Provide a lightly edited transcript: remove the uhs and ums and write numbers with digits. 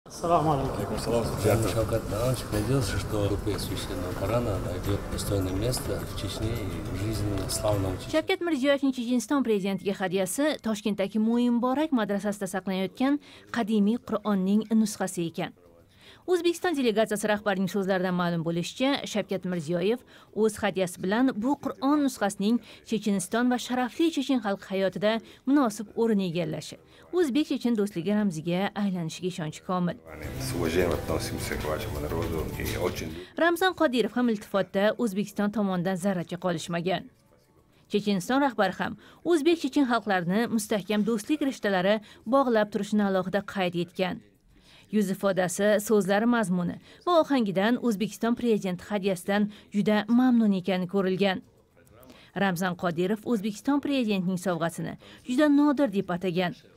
Assalomu alaykum. Шавкат Иванович надеялся, что группа священного Корана найдет достойное место в Чечне и в жизни славного Чечни. Shavkat Mirziyoyevning Checheniston prezidentiga hadyasi Toshkentdagi Mo'yinborak madrasasida saqlanayotgan qadimiy Qur'onning nusxasi ekan. O'zbekiston delegatsiyasi rahbarining so'zlaridan ma'lum bo'lishicha, Shavkat Mirziyoyev o'z hadyasi bilan bu Qur'on nusxasining Checheniston va sharafli chechen xalqi hayotida munosib o'rin egallashi, o'zbek-chechen do'stligi ramziga aylanishiga ishonchi komil. С уважением относимся к вашему народу и очень... Ramzan Qodirov ham iltifotda O'zbekiston tomonidan zarracha qolishmagan. Checheniston rahbari ham o'zbek-chechen xalqlarini mustahkam do'stlik rishtalari bog'lab turishini alohida qayd etgan. Yuz ifodasi, so'zlari mazmuni va ohangidan O'zbekiston prezidenti hadyasidan juda mamnun ekani ko'rilgan. Ramzan Qodirov O'zbekiston prezidentining sovg'asini juda nodir deb atagan.